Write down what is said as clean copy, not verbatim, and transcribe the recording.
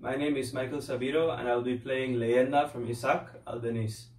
My name is Sabido and I'll be playing Leyenda from Isaac, Albanese.